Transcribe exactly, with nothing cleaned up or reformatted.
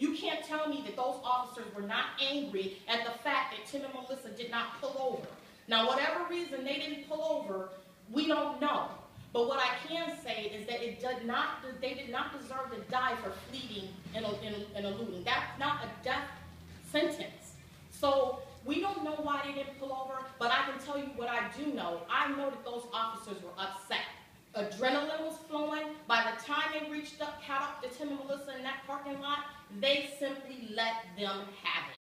You can't tell me that those officers were not angry at the fact that Tim and Melissa did not pull over. Now, whatever reason they didn't pull over, we don't know. But what I can say is that it did not, they did not deserve to die for fleeing and, and, and eluding. That's not a death sentence. So we don't know why they didn't pull over, but I can tell you what I do know. I know that those officers were upset. Adrenaline was flowing. By the time they reached up, caught up to Tim and Melissa in that parking lot, they simply let them have it.